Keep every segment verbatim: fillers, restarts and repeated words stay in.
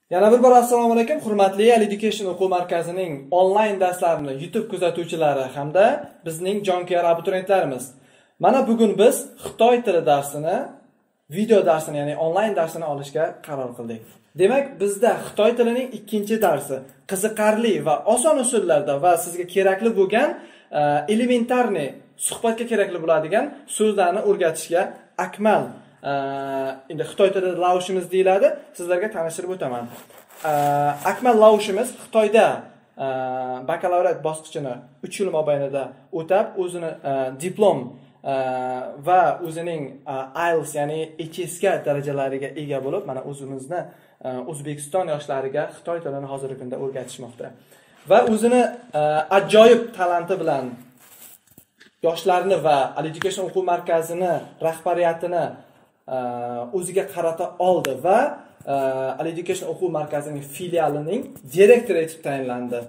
Yana bir bor assalomu alaykum, hurmatli Education o'quv markazining onlayn darslarini YouTube kuzatuvchilari hamda bizning jonkuyar abituriyentlarimiz. Mana bugun biz Xitoy tili darsini, video darsini, ya'ni onlayn darsini olishga qaror qildik. Demak, bizda Xitoy tilining ikkinchi darsi qiziqarli va oson usullarda va sizga kerakli bo'lgan elementarni suhbatga kerakli bo'ladigan so'zlarni o'rgatishga Akmal endi Xitoy tilida laushimiz deyiladi. Sizlarga tanishtirib o'taman. Akmal laushimiz Xitoyda bakalavriat bosqichini uch yil mobaynida o'tab, o'zini diplom va o'zining I E L T S ya'ni H S K darajalariga ega bo'lib, mana o'zimizni O'zbekiston yoshlariga Xitoy tilini hozirgi kunda o'rgatishmoqda. Va o'zini ajoyib talanti bilan yoshlarni va Education o'quv markazini rahbariyatini o'ziga qarata oldi va Education o'quv markazining filialining direktori etib tayinlandi.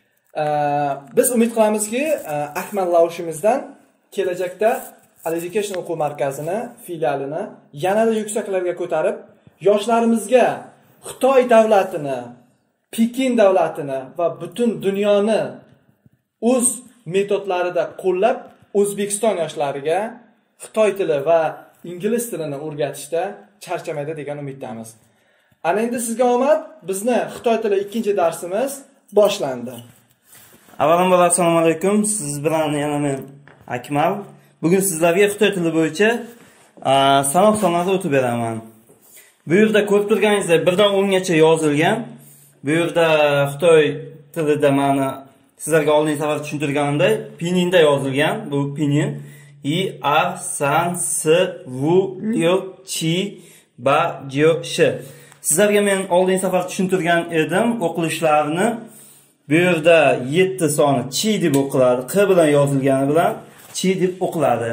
Biz umid qilamizki, Akmal laushimizdan kelajakda Education o'quv markazini filialini yanada yuksaklarga ko'tarib, yoshlarimizga Xitoy davlatini, Pekin davlatini va butun dunyoni o'z metodlarida qo'llab, O'zbekiston yoshlariga Xitoy tili va ingliz tilini o'rgatishda charchamaydi degan umiddamiz. Ana endi sizga omad, bizni Xitoy tili ikkinchi darsimiz boshlandi. Avvalambor assalomu alaykum. Siz bilan yana men Akmal. Bugun sizlarga Xitoy tili bo'yicha sanoq sonlarni o'tib beraman. Bu yerda ko'rib turganingizdek birdan o'ngacha yozilgan. Bu yerda Xitoy tilida ma'ni sizlarga oldingi safar tushuntirganimday pininda yozilgan. Bu pinin I, A, San, S, V, L, Ch, B, J, Sh. Sizlarga men oldingi safar tushuntirgan edim o'qilishlarini. Bu yerda yetti soni Ch deb o'qiladi. Q bilan yozilgani bilan Ch deb o'qiladi.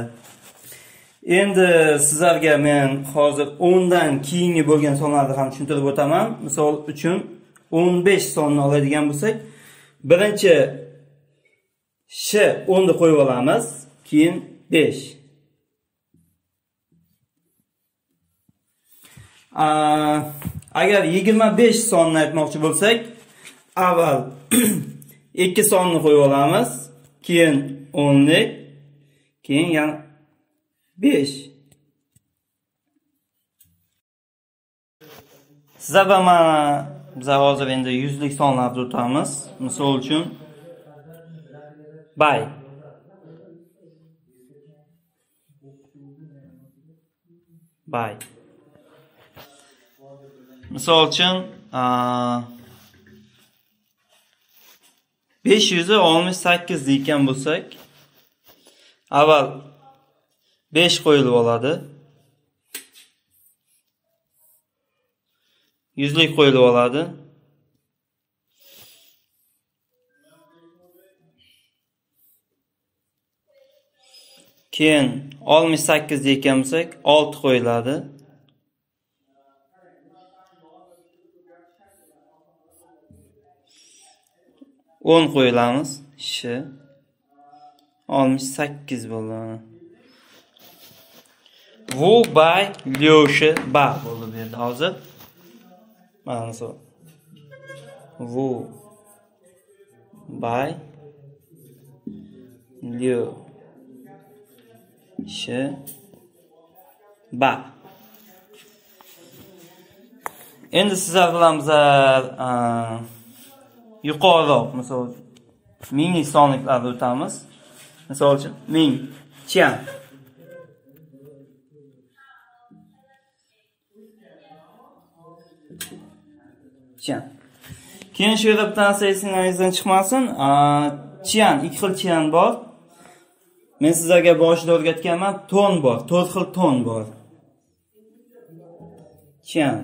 Endi sizlarga men hozir o'n dan keyingi bo'lgan sonlarni ham tushuntirib o'taman. Misol uchun o'n besh sonni oladigan bo'lsak, birinchi Sh o'n ni qo'yib olamiz, keyin besh. Agar yigirma besh sonni aytmoqchi bo'lsak, avval ikki sonni qo'yib olamiz, keyin o'nlik, keyin yana besh. Sizlar mana biz hozir endi yuzlik sonlarni o'tamiz. Misol uchun bay. Bay. Misol uchun besh yuz oltmish sakkiz deyotgan bo'lsak, avval besh qo'yilib oladi. yuzlik qo'yilib oladi. Keyin oltmish sakkiz deyotgan bo'lsak, olti qo'yiladi. o'n qo'yilamiz. Sh oltmish sakkiz bo'ldi. Vu bay lyoshi ba bo'ldi bu yerda hozir. Mana shu. Vu bay lyo shi ba. Endi sizlar bilan bizlar yuqoriroq, misol minglik sonliklarni o'tamiz. Misol uchun ming chian. Chian. Keyin shu yerda bitta narsa esingizdan chiqmasin. Chian, ikki xil chian bor. Men sizlarga boshida o'rgatganman, ton bor, to'rt xil ton bor. Chian.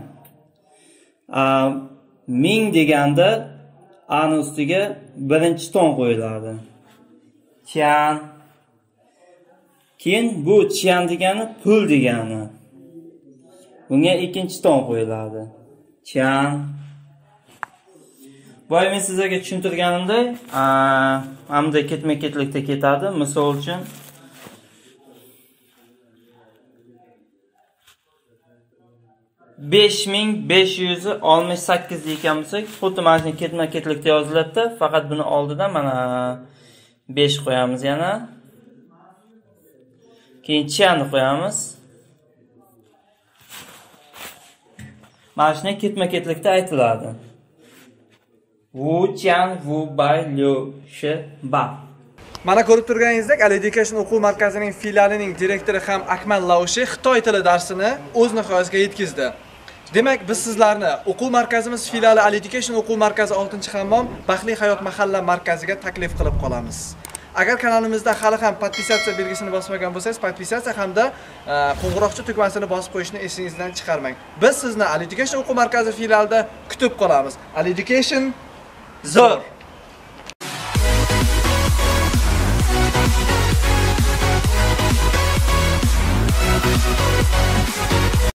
Ming deganda ani ustiga birinchi ton qo'yiladi. Chian. Keyin bu chian degani pul degani. Bunga ikkinchi ton qo'yiladi. Chian. Boya men sizlarga tushuntirganimday, hamda ketma-ketlikda ketadi. Misol uchun besh ming besh yuz oltmish sakkiz ekan bo'lsak, xuddi mana shuni ketma-ketlikda yoziladi. Faqat buni oldida mana besh qo'yamiz yana. Keyin chiani qo'yamiz. Mana shuni ketma-ketlikda aytiladi. Wu Qian Wu Bai Liu Shi Ba. Mana ko'rib turganingizdek, Ali Education o'quv markazining filialining direktori ham Akmal Laushi Xitoy tili darsini o'z nihoyasiga yetkazdi. Demak, biz sizlarni o'quv markazimiz filiali Ali Education o'quv markazi oltinchi hammom Baxtli hayot mahalla markaziga taklif qilib qolamiz. Agar kanalimizda hali ham podpisatsiya belgisini bosmagan bo'lsangiz, podpisatsiya hamda qo'ng'iroqcha tugmasini bosib qo'yishni esingizdan chiqarmang. Biz sizni Ali Education o'quv markazi filialida kutib qolamiz. Ali Education zo'r!